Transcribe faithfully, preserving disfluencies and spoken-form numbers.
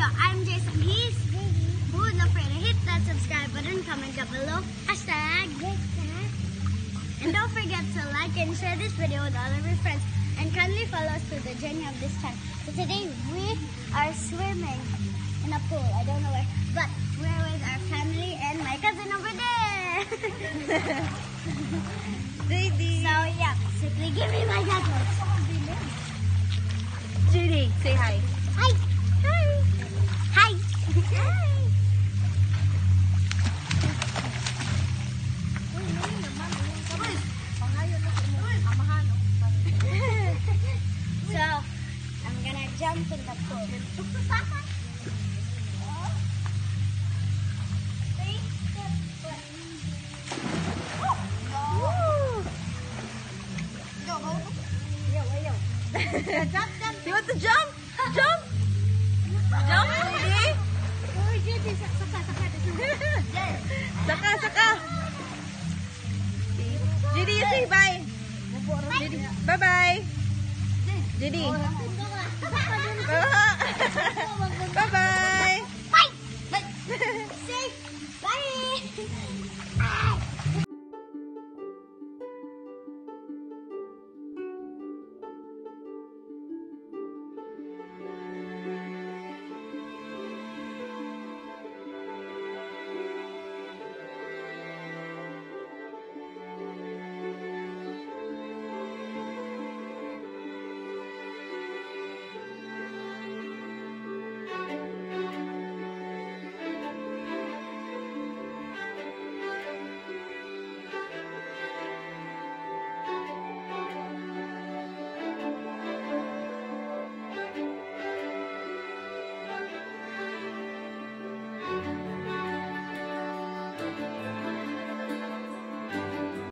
I'm Jace and he's who would not forget to hit that subscribe button, comment down below, hashtag, and don't forget to like and share this video with all of your friends, and kindly follow us through the journey of this time. So today we are swimming in a pool. I don't know where, but we're with our family and my cousin over there. Jadei. So yeah, basically give me my goggles. Jadei, say hi. Hi. Hi. Hi. Hi. So I'm gonna jump in the pool. Jump, jump. You want to jump? Jump. Jump, Jadei. Oh, Jadei, saka, saka. Saka, saka. Jadei, you say bye. Jadei, bye-bye. Jadei.